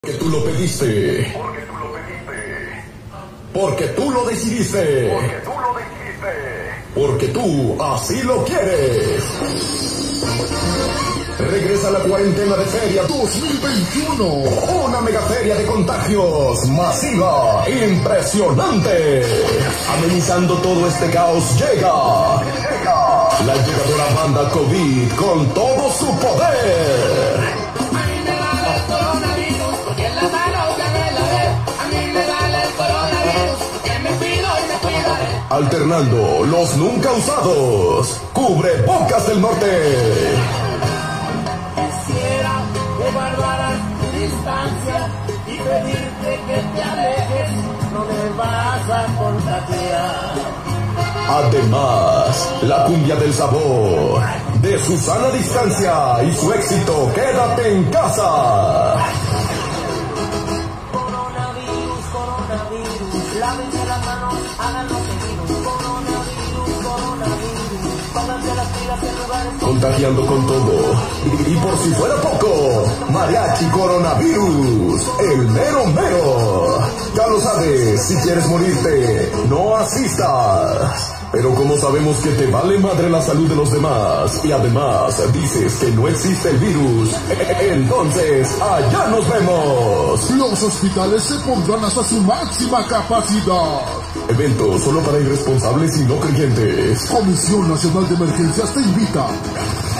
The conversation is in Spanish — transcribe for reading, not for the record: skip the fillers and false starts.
Porque tú lo pediste. Porque tú lo decidiste. Porque tú así lo quieres. Regresa la cuarentena de feria 2021. Una megaferia de contagios masiva, impresionante. Amenizando todo este caos llega la llegadora banda COVID con todo su poder. Alternando los nunca usados cubrebocas del norte. Quisiera que guardaras tu distancia y pedirte que te alejes, no me vas a contagiar. Además, la cumbia del sabor, de su sana distancia y su éxito, quédate en casa. Coronavirus, coronavirus, lávense las manos, háganlo seguido. Coronavirus, pónganse las pilas en lugares Contagiando con todo. Y por si fuera poco, Mariachi Coronavirus, el mero mero. Ya lo sabes, si quieres morirte, no asistas. Pero como sabemos que te vale madre la salud de los demás y además dices que no existe el virus, entonces allá nos vemos. Los hospitales se pondrán hasta su máxima capacidad. Evento solo para irresponsables y no creyentes. Comisión Nacional de Emergencias te invita.